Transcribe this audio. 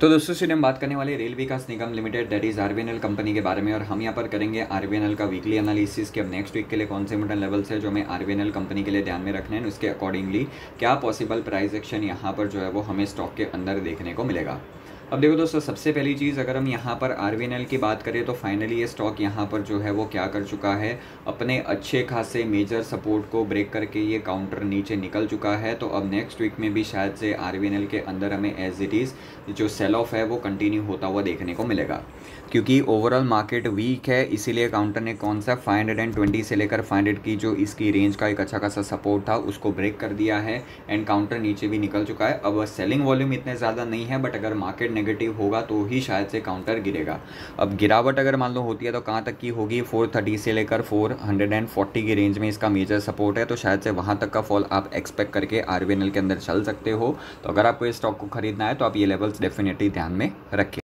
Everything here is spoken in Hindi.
तो दोस्तों से हम बात करने वाले Rail Vikas Nigam limited that is RBNL company के बारे में। और हम यहाँ पर करेंगे आरबीएनएल का वीकली एनालिसिस कि अब नेक्स्ट वीक के लिए कौन से इंपॉर्टेंट लेवल्स है जो हमें आरबीएनएल कंपनी के लिए ध्यान में रखने हैं, उसके अकॉर्डिंगली क्या पॉसिबल प्राइस एक्शन यहाँ पर जो है वो हमें स्टॉक के अंदर देखने को मिलेगा। अब देखो दोस्तों, सबसे पहली चीज़ अगर हम यहाँ पर आरबीएनएल की बात करें तो फाइनली ये स्टॉक यहाँ पर जो है वो क्या कर चुका है, अपने अच्छे खासे मेजर सपोर्ट को ब्रेक करके ये काउंटर नीचे निकल चुका है। तो अब नेक्स्ट वीक में भी शायद से आरबीएनएल के अंदर हमें एज इट इज़ जो सेल ऑफ है वो कंटिन्यू होता हुआ देखने को मिलेगा, क्योंकि ओवरऑल मार्केट वीक है। इसीलिए काउंटर ने कौन सा 520 से लेकर 500 की जो इसकी रेंज का एक अच्छा खासा सपोर्ट था उसको ब्रेक कर दिया है एंड काउंटर नीचे भी निकल चुका है। अब सेलिंग वॉल्यूम इतने ज़्यादा नहीं है, बट अगर मार्केट नेगेटिव होगा तो ही शायद से काउंटर गिरेगा। अब गिरावट अगर मान लो होती है तो कहाँ तक की होगी, 430 से लेकर 440 की रेंज में इसका मेजर सपोर्ट है। तो शायद से वहाँ तक का फॉल आप एक्सपेक्ट करके आरबीएनएल के अंदर चल सकते हो। तो अगर आपको इस स्टॉक को खरीदना है तो आप ये लेवल्स डेफिनेटली ध्यान में रखें।